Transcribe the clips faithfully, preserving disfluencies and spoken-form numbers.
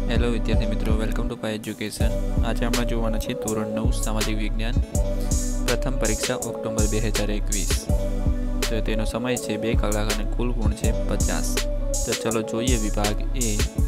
Hello વિદ્યાર્થી મિત્રો, welcome to pi education. આજે આપણે જોવાના છે ધોરણ નવ સામાજિક વિજ્ઞાન પ્રથમ પરીક્ષા ઓક્ટોબર બે હજાર એકવીસ। તો તેનો સમય છે બે કલાક અને કુલ ગુણ છે પચાસ। તો ચલો જોઈએ વિભાગ એ।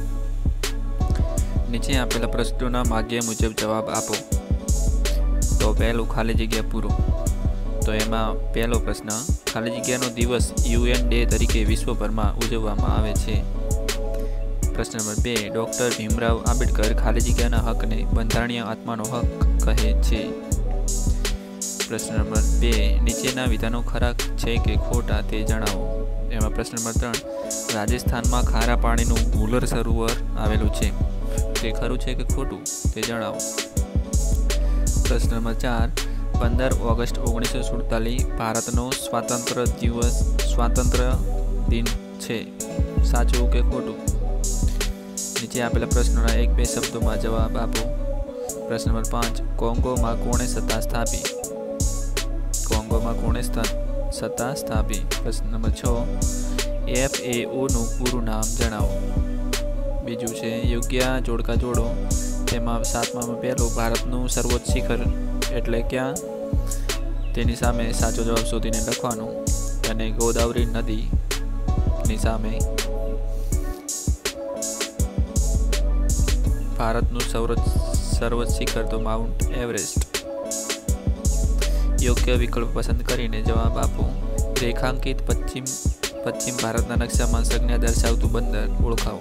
નીચે આપેલા પ્રશ્નોના માગ્ય મુજબ જવાબ આપો। તો પહેલું ખાલી જગ્યા પૂરો। તો એમાં પહેલો પ્રશ્ન, ખાલી જગ્યાનો દિવસ યુએન ડે તરીકે વિશ્વભરમાં ઉજવવામાં આવે છે। प्रश्न नंबर बे, डॉक्टर भीमराव आंबेडकर खाली जग्याना हकने बंधारणीय आत्मानो हक कहे छे। प्रश्न नंबर बे, नीचेना विधानो खरा छे के खोटा ते जणावो। एमां प्रश्न नंबर त्रण, राजस्थान में खारा पाणीनुं वुलर सरोवर आवेलुं छे, ते खरुं छे के खोटुं ते जणावो। प्रश्न नंबर चार, पंदर ऑगस्ट ओगनीस सौ सुड़तालीस भारतनो स्वातंत्र्य दिवस स्वातंत्र्य दिन छे, साचुं के खोटुं। नीचे आपेला प्रश्नों एक बे शब्दों में जवाब आपो। प्रश्न नंबर पांच, कोंगो में कोणे सत्ता स्थापी। कोंगो में कोणे सत्ता स्थापी। प्रश्न नंबर छ, एफ ए ओ नु पूरु नाम जणावो। बीजू छे योग्य जोड़का जोड़ो। तेमां सातमा में पहलो भारतनु सर्वोच्च शिखर एटले क्या, तेनी सामे साचो जवाब शोधीने लखवानो। अने गोदावरी नदी नी सामे भारतनु सर्वोच्च शिखर तो माउंट एवरेस्ट। योग्य विकल्प पसंद करीने जवाब आपो। रेखांकित पश्चिम पश्चिम भारतना नक्शा में संज्ञा दर्शावतुं बंदर ओळखावो।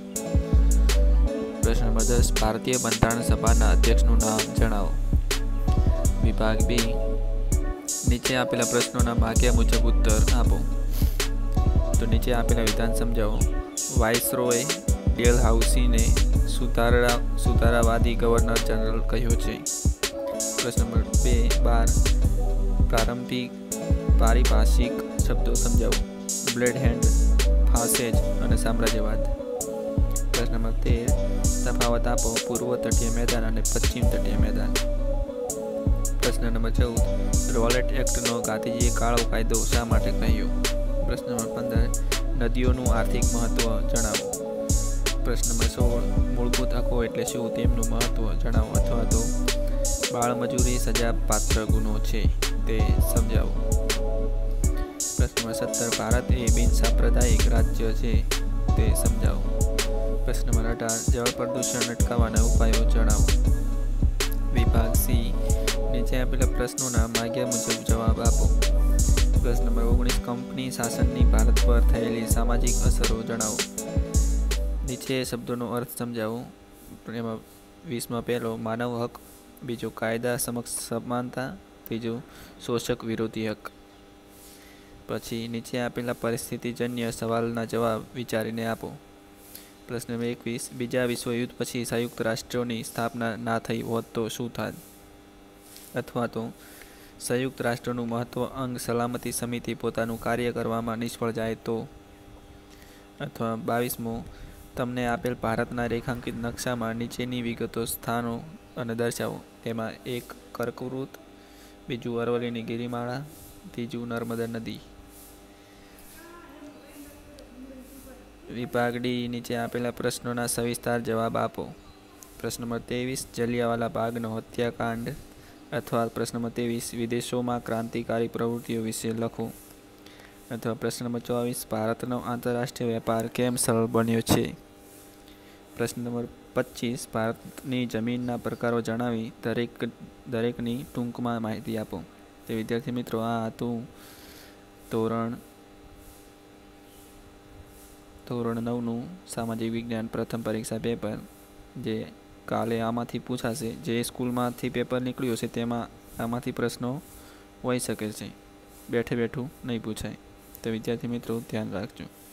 प्रश्न नंबर दस, भारतीय बंधारण सभाना अध्यक्षनुं नाम जणावो। विभाग बी, नीचे आपेला प्रश्नोना माग्या मुजब उत्तर आपो। तो नीचे आपेला विधान समजावो। वाइसरॉय डेलहाउसी ने सुधारा सुधारावादी गवर्नर जनरल कह्यो छे। प्रश्न नंबर बे बार, प्रारंभिक पारिभाषिक शब्दों समझाओ। ब्लेड हेन्ड, फासेज और साम्राज्यवाद। प्रश्न नंबर तेर, तफावत आपो पूर्व तटीय मैदान और पश्चिम तटीय मैदान। प्रश्न नंबर चौदह, रोलेट एक्ट नो गांधीजीए काळो कायदो शा माटे कह्यो। प्रश्न नंबर पंदर, नदीओनुं आर्थिक महत्व जणावो। प्रश्न नंबर सोल, मूलभूत हको एटले शुं तेमनुं महत्व जणावो अथवा तो बाळमजूरी सजा पात्र गुनो छे ते समजावो। प्रश्न नंबर सत्तर, भारत ए बिन सांप्रदायिक राज्य छे ते समजावो। प्रश्न नंबर अठार, जल प्रदूषण अटकाववाना उपायो जणावो। विभाग सी, नीचे आपेला प्रश्नोना माग्या मुजब जवाब आपो। प्रश्न नंबर ओगनीस, कंपनी शासननी भारत पर थयेली सामाजिक असरो जणावो। नीचे शब्दों अर्थ समझाओ। वीस में पहलो मानव हक, बीजो कायदा समक्ष समानता, तीजो शोषक विरोधी हक। पछी नीचे आपेला परिस्थितिजन्य सवालना जवाब विचारीने आपो। प्रश्न नंबर एकवीस, बीजा विश्वयुद्ध पछी संयुक्त राष्ट्रोनी स्थापना ना थई होत तो शुं थात, अथवा तो संयुक्त राष्ट्रोनुं महत्व अंग सलामती समिति पोतानुं कार्य करवामां निष्फळ जाय तो, अथवा बावीसमो, तमने आपेल भारतना रेखांकित नक्शा में नीचेनी विगतो स्थानों अने दर्शावो। तेमां एक कर्कवृत, बीजू अरवलीनी गिरिमाळा, तीजू नर्मदा नदी। विभाग डी, नीचे आपेला प्रश्नोना सविस्तार जवाब आपो। प्रश्न नंबर तेवीस, जलियावाला बागनो हत्याकांड, अथवा प्रश्न नंबर तेवीस, विदेशों में क्रांतिकारी प्रवृत्तिओ विषे लखो। अथवा प्रश्न नंबर चौबीस, भारतनो आंतरराष्ट्रीय व्यापार केम सरल बन्यो छे। प्रश्न नंबर पच्चीस, भारतनी जमीनना प्रकारो जणावी दरेक दरेकनी टूंकमां माहिती आपो। तो विद्यार्थी मित्रों, आ हतुं धोरण धोरण नवनुं सामाजिक विज्ञान प्रथम परीक्षा पेपर, जे काले आमांथी पूछाशे। जे स्कूलमांथी पेपर निकळ्युं हशे तेमां आमांथी प्रश्नो होई शके छे, बैठे बैठुं नहीं पूछाय। तो विद्यार्थी मित्रों, ध्यान राखजो।